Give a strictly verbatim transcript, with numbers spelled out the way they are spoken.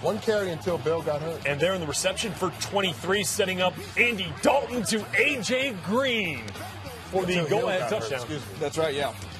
One carry until Bill got hurt. And there in the reception for twenty-three, setting up Andy Dalton to A J Green for the go-ahead touchdown. That's right, yeah.